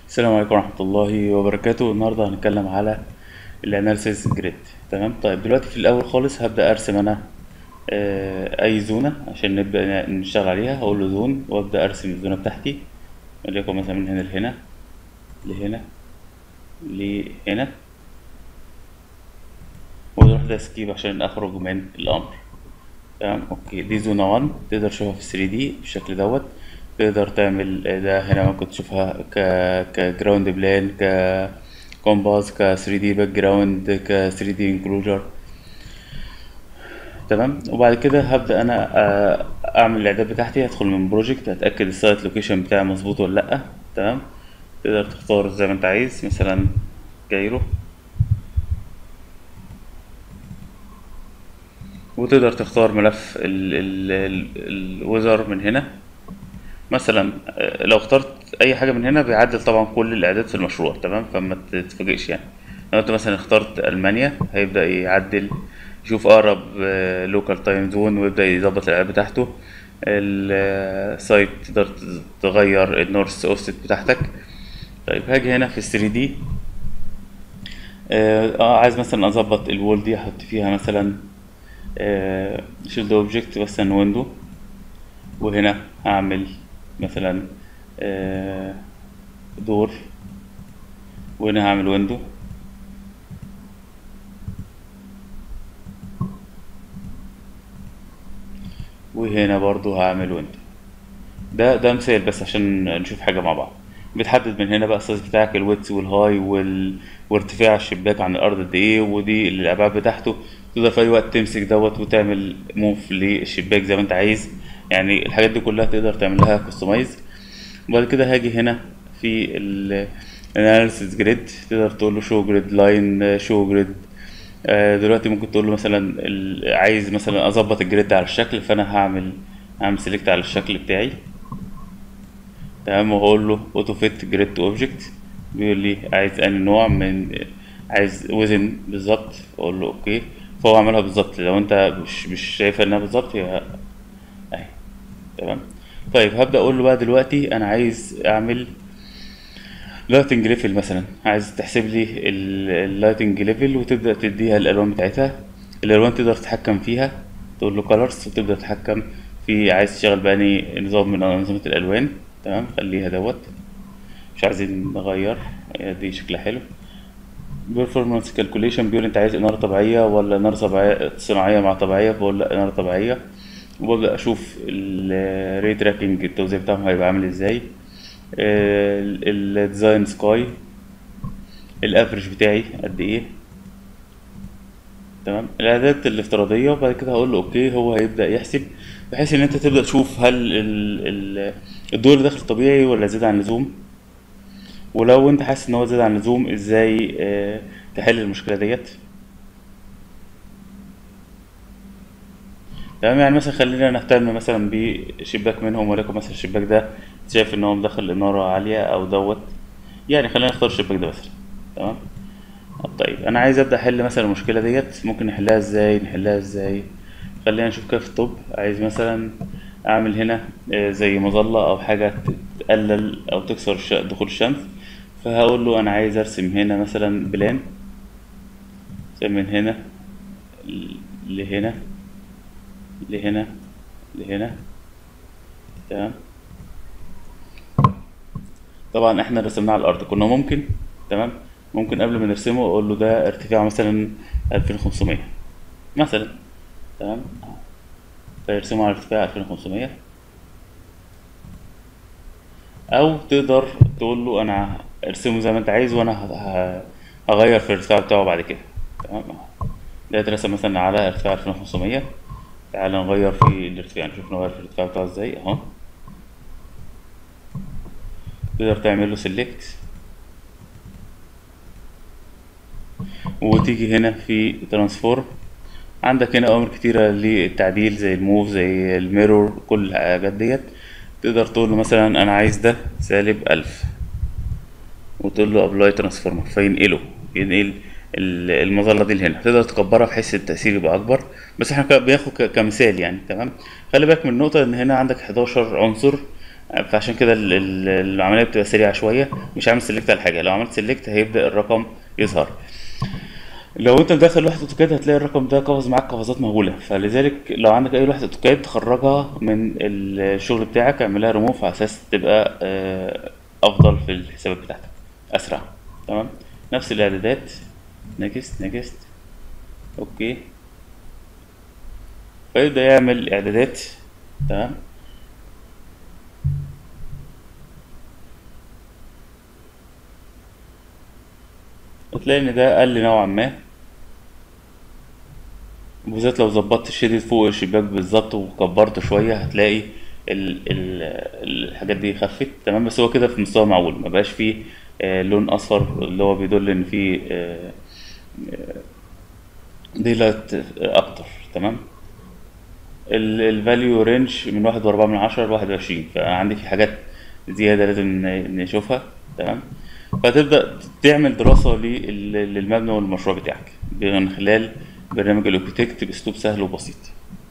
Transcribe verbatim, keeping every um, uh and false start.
السلام عليكم ورحمة الله وبركاته. النهاردة هنتكلم على الاناليسيس جريد. تمام. طيب دلوقتي في الأول خالص هبدأ أرسم أنا آه، أي زونة عشان نبدأ نشتغل عليها. هقول له زون وأبدأ أرسم الزونة بتاعتي، وليكن مثلا من هنا لهنا لهنا لهنا، وأروح ده سكيب عشان أخرج من الأمر. تمام. أوكي، دي زونة واحد تقدر تشوفها في ثري دي بالشكل دوت. تقدر تعمل آه، ده هنا ممكن تشوفها ك كجراوند بلان، ك كومباس، ك ثري دي باك جراوند، ك ثري دي انكلوجر. تمام. وبعد كده هبدأ انا آه، اعمل الاعداد بتاعتي. هدخل من بروجكت، هتأكد السايت لوكيشن بتاعي مظبوط ولا لأ. تمام. تقدر تختار زي ما انت عايز، مثلا كايرو، وتقدر تختار ملف الويزر من هنا. مثلا آه، لو اخترت اي حاجه من هنا بيعدل طبعا كل الاعداد في المشروع. تمام. فما تتفاجئش يعني. لو انت مثلا اخترت المانيا هيبدا يعدل، يشوف اقرب لوكال تايم زون ويبدا يظبط الاعداد بتاعته. السايت تقدر تغير النورث اوفست بتاعتك. طيب هاجي هنا في ثري دي. اه آه، عايز مثلا اظبط الوول دي، احط فيها مثلا شيلد اوبجكت مثلا ويندو، وهنا هعمل مثلا آه، دور، وهنا هعمل ويندو. وهنا برضو هعمل ويندو. ده ده مثال بس عشان نشوف حاجة مع بعض. بتحدد من هنا بقى السايز بتاعك، الويدث والهاي وال... وارتفاع الشباك عن الأرض قد ايه، ودي الأبعاد بتاعته. تقدر في أي وقت تمسك دوت وتعمل موف للشباك زي ما انت عايز. يعني الحاجات دي كلها تقدر تعمل لها كستمايز. وبعد كده هاجي هنا في ال analysis جريد، تقدر تقول له شو جريد لاين، شو جريد. دلوقتي ممكن تقول له مثلا ال- عايز مثلا اظبط الجريد على الشكل، فانا هعمل هعمل سيلكت على الشكل بتاعي. تمام. وهقول له اوتو فيت جريد تو اوبجكت، بيقول لي عايز انهي نوع من، عايز وزن بالظبط. اقول له اوكي، فهو عملها بالظبط. لو انت مش مش شايفها انها بالظبط، هي اهي. تمام. طيب هبدأ اقول له بقى دلوقتي انا عايز اعمل لايتنج ليفل. مثلا عايز تحسب لي اللايتنج ليفل وتبدأ تديها الألوان بتاعتها. الألوان تقدر تتحكم فيها، تقول له colors وتبدأ تتحكم في عايز تشتغل بأني نظام من أنظمة الألوان. تمام. خليها دوت، مش عايزين نغير. هي دي شكلها حلو. performance calculation بيقول انت عايز إنارة طبيعية ولا إنارة طبيعية صناعية مع طبيعية، بقول لا إنارة طبيعية. وببدأ أشوف الري تراكنج التوزيع بتاعهم هيبقى عامل ازاي. الديزاين سكاي، الافرج بتاعي قد ايه. تمام. الاعدادات الافتراضيه. وبعد كده هقول له اوكي، هو هيبدا يحسب، بحيث ان انت تبدا تشوف هل ال- ال- الدور اللي داخل طبيعي ولا زيادة عن اللزوم. ولو انت حاسس ان هو زيادة عن اللزوم، ازاي آه، تحل المشكله ديت. تمام. يعني مثلا خلينا نهتم مثلا بشباك منهم، وليكن مثلا الشباك ده شايف ان هو مدخل اناره عاليه او دوت. يعني خلينا نختار الشباك ده مثلا. تمام. طيب انا عايز ابدا احل مثلا المشكله ديت. ممكن نحلها ازاي نحلها ازاي خلينا نشوف كده في الطب. عايز مثلا اعمل هنا آه، زي مظله او حاجه تقلل او تكسر الش- دخول الشمس. فهقول له انا عايز ارسم هنا مثلا بلان، زي من هنا ل- لهنا لهنا لهنا. تمام. طبعا احنا رسمناه على الارض، كنا ممكن. تمام. ممكن قبل ما نرسمه اقول له ده ارتفاعه مثلا ألفين وخمسمية مثلا. تمام. فيرسمه على ارتفاع ألفين وخمسمية. او تقدر تقول له انا ارسمه زي ما انت عايز، وانا ه- ه- هغير في الارتفاع بتاعه بعد كده. تمام. ده اترسم مثلا على ارتفاع ألفين وخمسمية. تعال نغير في الارتفاع، نشوف نغير في الارتفاع بتاعه ازاي اهو. تقدر تعمل له سيلكت، وتيجي هنا في ترانسفورم. عندك هنا اوامر كتيرة للتعديل، زي الموف، زي الميرور، كل الحاجات ديت. تقدر تقول له مثلا انا عايز ده سالب ألف، وتقول له ابلاي ترانسفورمر، فينقله ينقل ال- المظله دي لهنا. تقدر تكبرها بحيث التاثير يبقى اكبر، بس احنا ك- بناخد ك- كمثال يعني. تمام. خلي بالك من النقطه ان هنا عندك حداشر عنصر فعشان كده ال- ال- العمليه بتبقى سريعه شويه. مش عامل سيلكت على حاجه، لو عملت سيلكت هيبدا الرقم يظهر. لو انت مدخل وحده اوتوكاد هتلاقي الرقم ده قفز معاك قفزات مهوله، فلذلك لو عندك اي وحده اوتوكاد تخرجها من الشغل بتاعك، اعملها ريموف على اساس تبقى آه، افضل في الحسابات بتاعتك، اسرع. تمام. نفس الاعدادات، نيكست نيكست، اوكي. فيبدا يعمل اعدادات. تمام. وتلاقي ان ده قل نوعا ما، وبالذات لو ظبطت الشديد فوق الشباك بالظبط وكبرته شوية هتلاقي ال ال الحاجات دي خفت. تمام. بس هو كده في مستوى معقول، ما بقاش فيه آه، لون اصفر اللي هو بيدل ان فيه آه، ديلايت اكتر. تمام. الفاليو رينج من واحد واربعة من عشرة لواحد وعشرين، فعندي في حاجات زيادة لازم ن- نشوفها. تمام. فتبدأ تعمل دراسة لل- للمبنى والمشروع بتاعك من خلال برنامج الاوكيتكت باسلوب سهل وبسيط.